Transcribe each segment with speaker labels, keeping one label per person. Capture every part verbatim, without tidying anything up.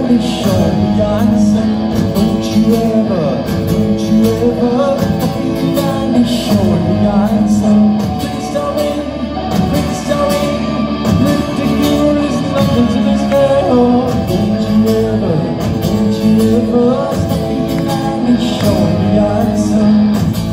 Speaker 1: me show me answer. Don't you ever, don't you ever let me show me answer. Please tell me, please tell me, lifting you is nothing to this girl. Don't you ever, don't you ever let me show me answer.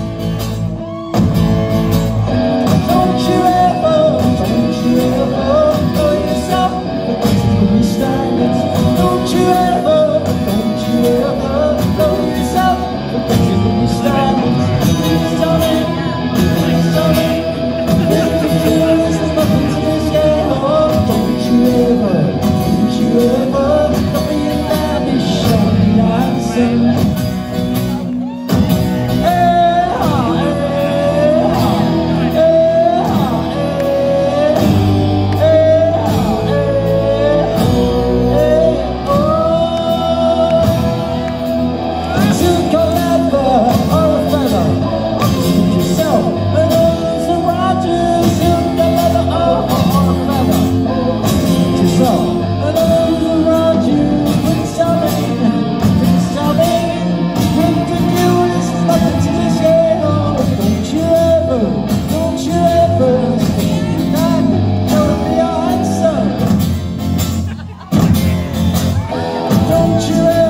Speaker 1: Don't you ever, don't you ever know yourself against the standards. Don't you ever, don't you ever know yourself against the standards. Please tell me, please tell me, lifting you is nothing to this girl. Don't you ever, don't you ever let me let me show me answer. Don't you